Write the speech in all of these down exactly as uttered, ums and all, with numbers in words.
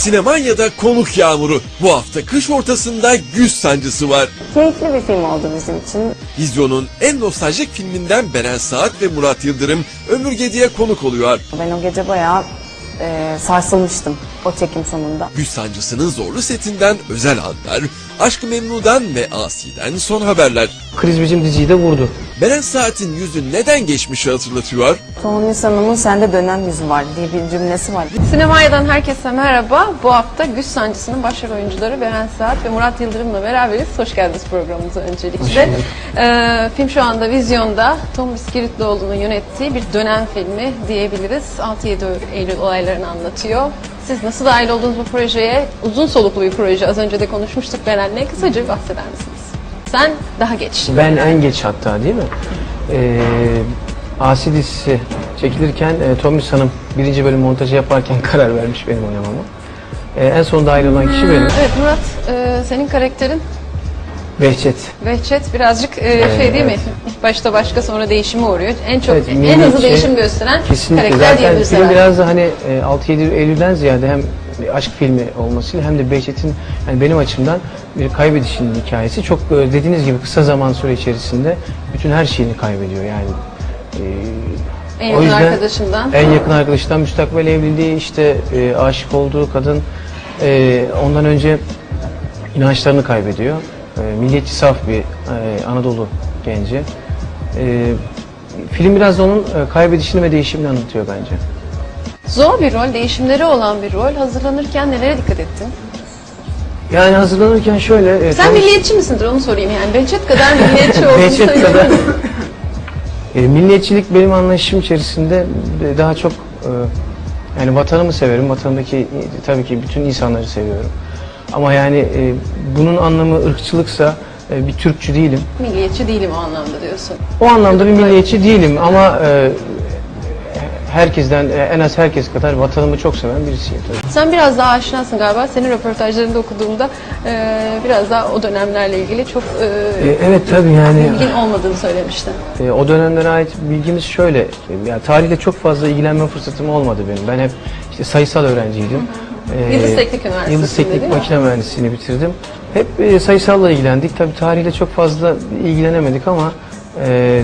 Sinemanya'da konuk yağmuru. Bu hafta kış ortasında güz sancısı var. Keyifli bir film oldu bizim için. Vizyon'un en nostaljik filminden Beren Saat ve Murat Yıldırım Ömür Gedi'ye konuk oluyor. Ben o gece bayağı e, sarsılmıştım o çekim sonunda. Güz sancısının zorlu setinden özel anlar, Aşk-ı Memnu'dan ve Asi'den son haberler. Kriz bizim diziyi de vurdu. Beren Saat'in yüzü neden geçmişi hatırlatıyor? Son insanımın sende dönem yüzü var diye bir cümlesi var. Sinemanya'dan herkese merhaba. Bu hafta Güz Sancısı'nın başrol oyuncuları Beren Saat ve Murat Yıldırım'la beraberiz. Hoş geldiniz programımıza öncelikle. Ee, film şu anda vizyonda. Tomris Giritloğlu'nun yönettiği bir dönem filmi diyebiliriz. altı yedi Eylül olaylarını anlatıyor. Siz nasıl dahil oldunuz bu projeye? Uzun soluklu bir proje. Az önce de konuşmuştuk Beren'le. Kısaca bahseder misiniz? Sen daha geç. Ben en geç hatta, değil mi? Ee, Asi dizisi çekilirken e, Tomris Hanım birinci bölüm montajı yaparken karar vermiş benim oynamama. Ee, en son dahil olan kişi benim. Evet Murat, e, senin karakterin Behçet. Behçet birazcık e, şey değil mi? İlk başta başka sonra değişime uğruyor. En çok Evet, en milliyetçi, hızlı değişim gösteren kesinlikle. karakter Zaten diyebiliriz film herhalde. biraz da hani e, altı yedi Eylül'den ziyade hem bir aşk filmi olmasıyla hem de Behçet'in yani benim açımdan bir kaybedişinin hikayesi. Çok e, dediğiniz gibi kısa zaman süre içerisinde bütün her şeyini kaybediyor yani. E, En o yakın yüzden arkadaşından. En yakın arkadaşından müstakbel evliliği, işte e, aşık olduğu kadın e, ondan önce inançlarını kaybediyor. E, milliyetçi saf bir e, Anadolu genci. E, film biraz da onun e, kaybedişini ve değişimini anlatıyor bence. Zor bir rol, değişimleri olan bir rol. Hazırlanırken nelere dikkat ettin? Yani hazırlanırken şöyle... E, Sen tanış- milliyetçi misindir onu sorayım yani. Behçet kadar milliyetçi olduğunu Behçet sayılır kadar. mı? E, milliyetçilik benim anlayışım içerisinde e, daha çok e, yani vatanımı severim. Vatanımdaki e, tabii ki bütün insanları seviyorum. Ama yani e, bunun anlamı ırkçılıksa e, bir Türkçü değilim. Milliyetçi değilim o anlamda diyorsun. O anlamda bir milliyetçi değilim ama e, herkesten e, en az herkes kadar vatanımı çok seven birisiyim tabii. Sen biraz daha aşinasın galiba. Senin röportajlarında okuduğumda e, biraz daha o dönemlerle ilgili çok e, E, evet tabii yani bilgin olmadığını söylemiştin. e, o dönemlere ait bilgimiz şöyle. E, yani tarihle çok fazla ilgilenme fırsatım olmadı benim. Ben hep işte sayısal öğrenciydim. E, Yıldız Teknik Üniversitesi'nde Yıldız Teknik değil mi? Makine Mühendisliğini bitirdim. Hep e, sayısalla ilgilendik. Tabii tarihle çok fazla ilgilenemedik ama e,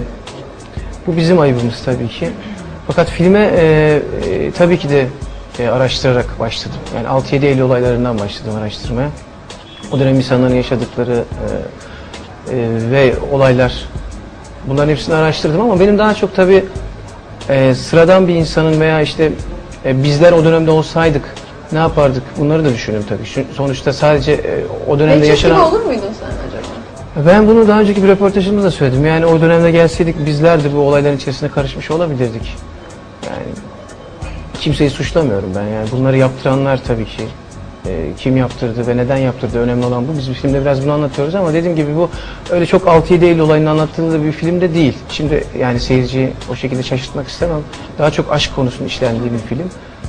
bu bizim ayıbımız tabii ki. Fakat filme e, e, tabii ki de e, araştırarak başladım. Yani altı yedi Eylül olaylarından başladım araştırmaya. O dönem insanların yaşadıkları e, e, ve olaylar, bunların hepsini araştırdım ama benim daha çok tabii e, sıradan bir insanın veya işte e, bizler o dönemde olsaydık ne yapardık, bunları da düşündüm tabii. Şu, sonuçta sadece e, o dönemde Behçet gibi yaşanan... olur muydun sen acaba? Ben bunu daha önceki bir röportajımda da söyledim. Yani o dönemde gelseydik bizler de bu olayların içerisine karışmış olabilirdik. Yani kimseyi suçlamıyorum ben. Yani bunları yaptıranlar tabii ki e, kim yaptırdı ve neden yaptırdı, önemli olan bu. Biz bir filmde biraz bunu anlatıyoruz ama dediğim gibi bu öyle çok altı yedi Eylül olayını anlattığı bir filmde değil. Şimdi yani seyirciyi o şekilde şaşırtmak istemem. Daha çok aşk konusunun işlendiği bir film.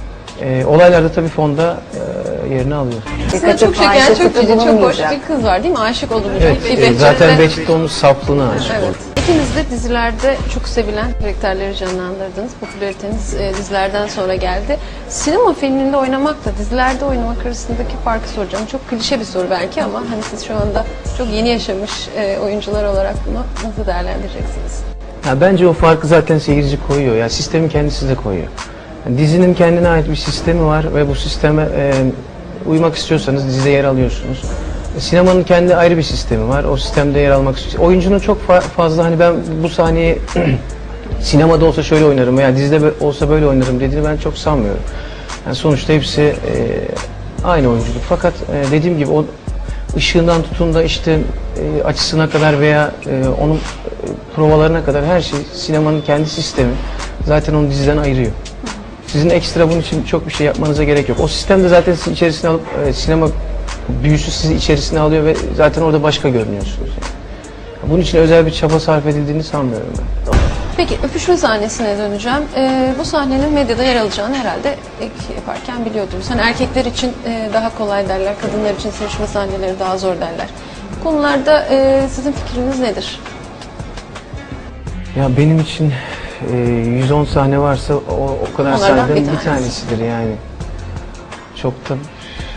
E, olaylar da tabii fonda e, yerini alıyor. Aslında çok şeker, Ayşe çok cici, çok hoş bulunmayacak. bir kız var değil mi? Aşık olduğunu Evet, bir e, Behçet'le- zaten Behçet de onun saflığına aşık Evet. oldu. İkiniz de dizilerde çok sevilen karakterleri canlandırdınız. Popülariteniz e, dizilerden sonra geldi. Sinema filminde oynamakla dizilerde oynamak arasındaki farkı soracağım. Çok klişe bir soru belki ama hani siz şu anda çok yeni yaşamış e, oyuncular olarak bunu nasıl değerlendireceksiniz? Ya bence o farkı zaten seyirci koyuyor. Ya sistemin kendisi de koyuyor. Yani dizinin kendine ait bir sistemi var ve bu sisteme e, uymak istiyorsanız dizide yer alıyorsunuz. E, sinemanın kendi ayrı bir sistemi var. O sistemde yer almak istiyor. Oyuncunun çok fa- fazla hani ben bu sahneyi sinemada olsa şöyle oynarım veya dizide bö- olsa böyle oynarım dediğini ben çok sanmıyorum. Yani sonuçta hepsi e, aynı oyunculuk. Fakat e, dediğim gibi o ışığından tutun da işte e, açısına kadar veya e, onun e, provalarına kadar her şey sinemanın kendi sistemi. Zaten onu diziden ayırıyor. Sizin ekstra bunun için çok bir şey yapmanıza gerek yok. O sistemde zaten sizi içerisine alıp e, sinema büyüsü sizi içerisine alıyor ve zaten orada başka görünüyorsunuz. Yani. Bunun için özel bir çaba sarf edildiğini sanmıyorum ben. Peki öpüşme sahnesine döneceğim. E, bu sahnenin medyada yer alacağını herhalde ilk yaparken biliyordunuz. Hani erkekler için e, daha kolay derler, kadınlar için sevişme sahneleri daha zor derler. Bu konularda e, sizin fikriniz nedir? Ya benim için e, yüz on sahne varsa o, o kadar Onlardan sahneden bir bir, tanesi. tanesidir yani. Çok da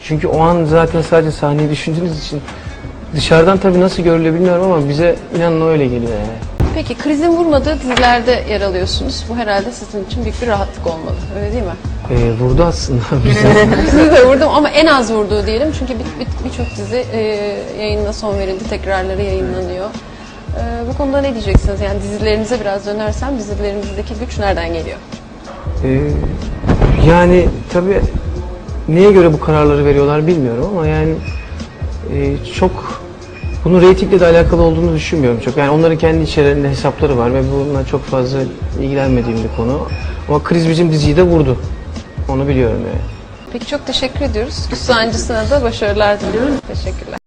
Çünkü o an zaten sadece sahneyi düşündüğünüz için dışarıdan tabii nasıl görülüyor bilmiyorum ama bize inanın öyle geliyor yani. Peki krizin vurmadığı dizilerde yer alıyorsunuz. Bu herhalde sizin için büyük bir rahatlık olmalı. Öyle değil mi? Ee, vurdu aslında bize. Sizi de vurdum ama en az vurduğu diyelim. Çünkü birçok bir, bir dizi e, yayınına son verildi. Tekrarları yayınlanıyor. E, bu konuda ne diyeceksiniz? Yani dizilerinize biraz dönersem dizilerinizdeki güç nereden geliyor? Ee, yani tabii neye göre bu kararları veriyorlar bilmiyorum ama yani e, çok bunun reytingle de alakalı olduğunu düşünmüyorum çok. Yani onların kendi içlerinde hesapları var ve bununla çok fazla ilgilenmediğim bir konu. Ama kriz bizim diziyi de vurdu. Onu biliyorum yani. Peki çok teşekkür ediyoruz. Güç Sancısı'na da başarılar diliyorum. Teşekkürler.